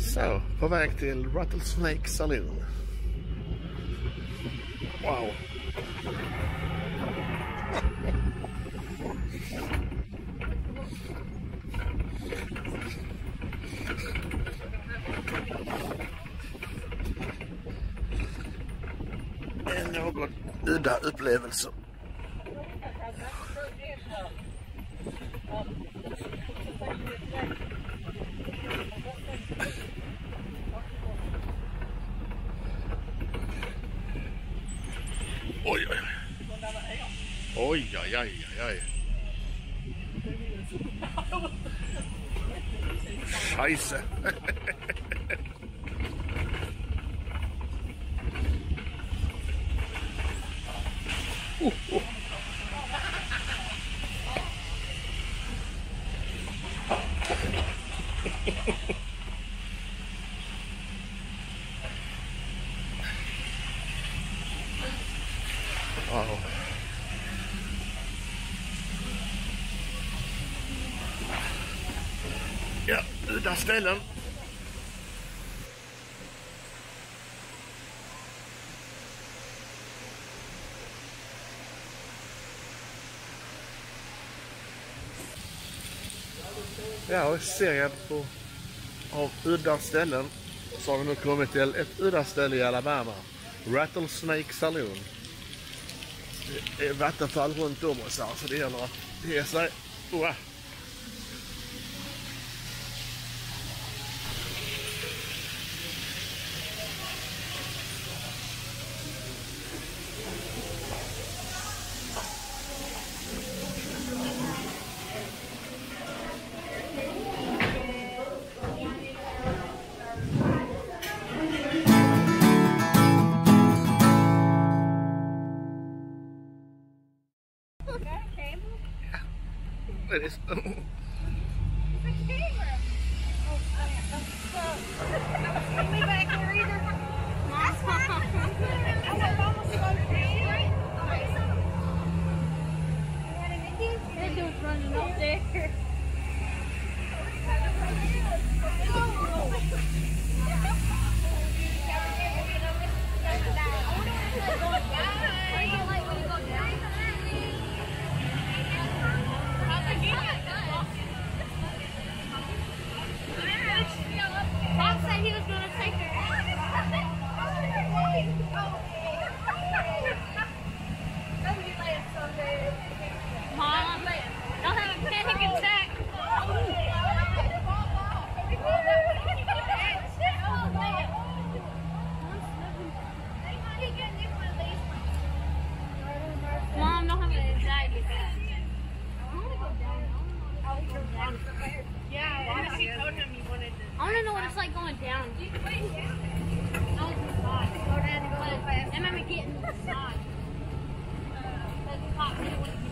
Så, på väg till Rattlesnake Saloon. Wow. En något udda upplevelse. Oj, oj, oj. Oj, oj, oj, oj. Scheisse. Wow. Ja, udda ställen. Ja, och serien av udda ställen så har vi nu kommit till ett udda ställe i Alabama. Rattlesnake Saloon. Det är vattenfall runt om oss här, så det gäller att ge sig. It is. It's a camera. Oh, put me back here either. That's fine. I was almost so crazy. That dude's running up there. Bob said he was going to take her. Mom, don't have a panic attack. Mom, don't have an anxiety attack. I want to go down. Yeah, she told him he wanted to. I want to know what it's like going down. Go down and go fast. And I'm getting the side. That's hot.